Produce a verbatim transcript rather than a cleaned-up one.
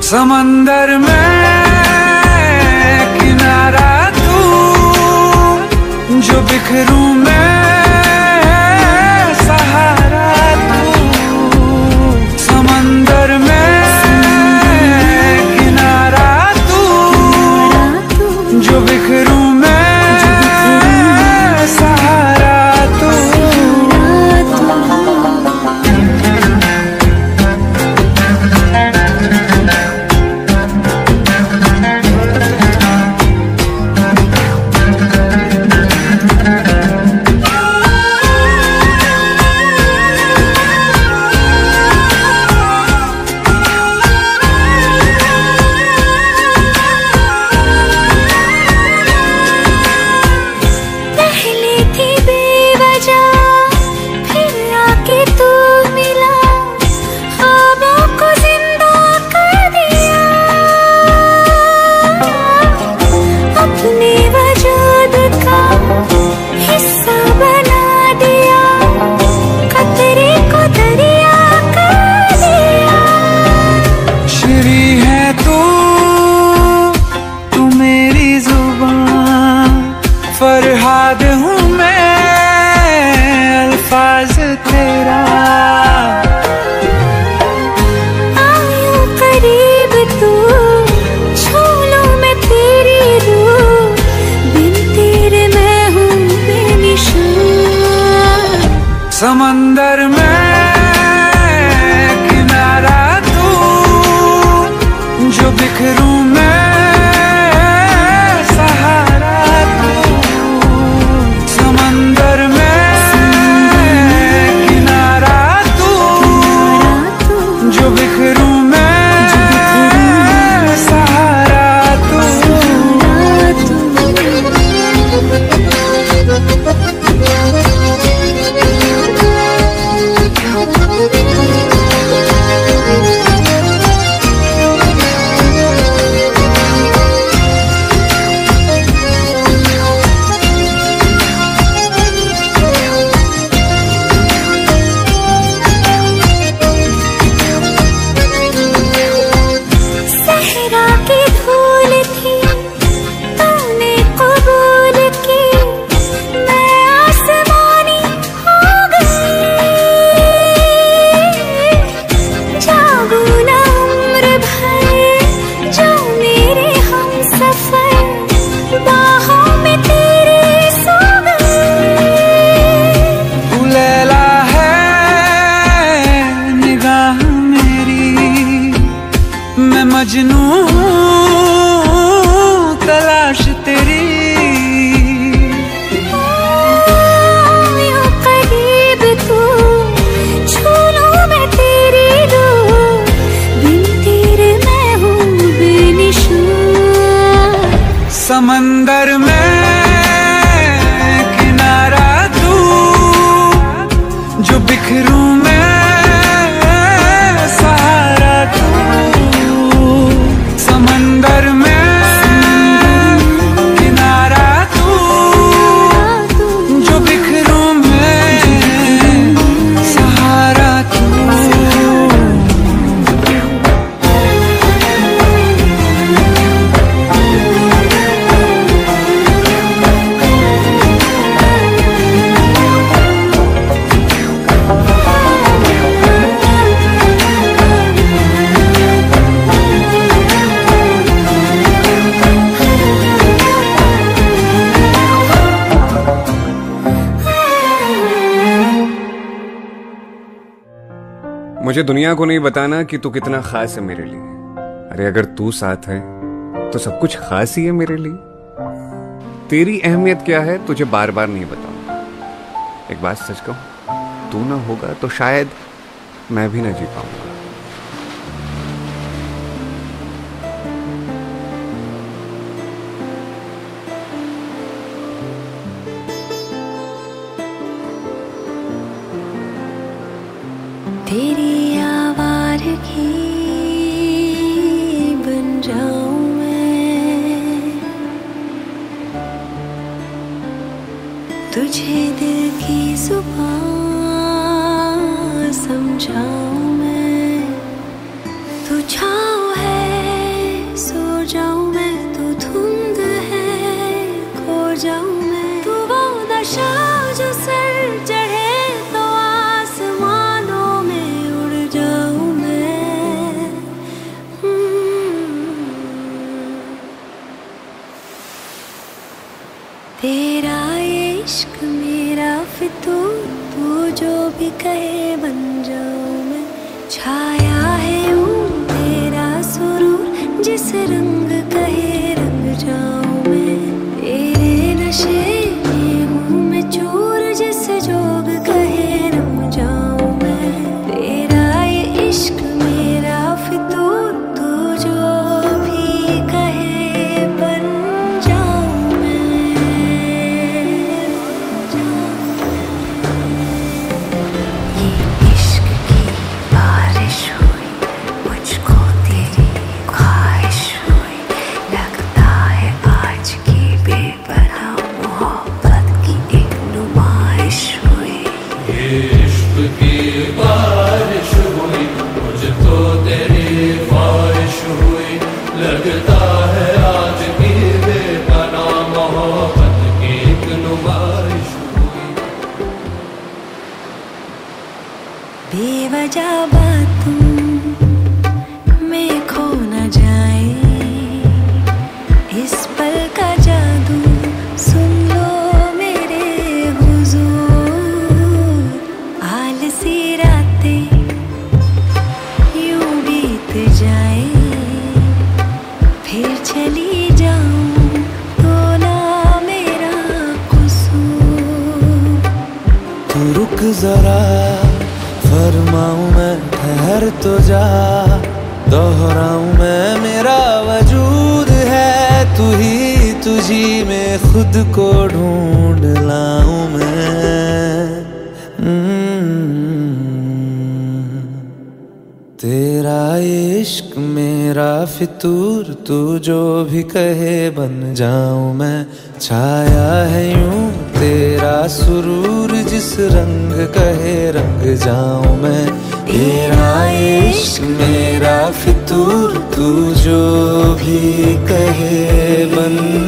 समंदर में किनारा तू, जो बिखरूं मैं सहारा तू। समंदर में किनारा तू, जो बिखरूं मैं सहारा तू। फरहाद हूँ मैं अल्फाज तेरा। आयूं करीब तू, छू लूं मैं तेरी रूह, बिन तेरे मैं हूँ बेनिशान। समंदर में किनारा तू, जो बिखरूं मैं मजनू तलाश तेरी। यूं करीब तू, छू लूं मैं तेरी रूह, बिन तेरे मैं हूँ बेनिशान। समंदर में किनारा तू, जो बिखरूं मैं सहारा तू। समंदर में किनारा तू, जो बिखरूं मैं सहारा तू। मुझे दुनिया को नहीं बताना कि तू कितना खास है मेरे लिए। अरे अगर तू साथ है तो सब कुछ खास ही है मेरे लिए। तेरी अहमियत क्या है तुझे बार बार नहीं बताऊंगा। एक बात सच कहूं, तू ना होगा तो शायद मैं भी ना जी पाऊंगा। तेरी आवारगी बन जाऊं मैं, तुझे दिल की जुबान समझाऊं मैं। तू छाँव है जाऊं मैं। तू वो नशा जो सर चढ़े तो आसमानों में उड़ जाऊं मैं। तेरा इश्क मेरा फितूर, तू जो भी कहे बन जाऊं मैं। छाया है यूं तेरा सुरूर, जिस रंग कहे रंग जाऊं मैं। तेरे नशे में हूँ मैं चूर, जिस जोग कहे रंग जाऊं मैं। तेरा ये इश्क मेरा फितूर, तू जो भी कहे बन जाऊं मैं। ये इश्क की बारिश हुई, मुझको तेरी ख्वाहिश हुई। लगता है आज की बेपनाह मोहब्बत की एक नुमाइश हुई। ये इश्क की बारिश हुई, मुझको तेरी ख्वाहिश हुई। लगता है आज की बेपनाह मोहब्बत की एक नुमाइश हुई। बेवजह बातों में खो न जाए, इस पल का जादू सुन लो मेरे हुजूर। आलसी रातें यूं बीत जाए, फिर चली जाऊं तो ना मेरा कसूर। तू रुक जरा फरमाऊं मैं, ठहर तो जा दोहराऊं मैं। मेरा वजूद है तू ही, तुझी में खुद को ढूंढ लाऊं मैं। तेरा इश्क मेरा फितूर, तू जो भी कहे बन जाऊं मैं। छाया है यूं तेरा सुरूर, जिस रंग कहे रंग जाऊं मैं। तेरा इश्क मेरा फितूर, तू जो भी कहे बन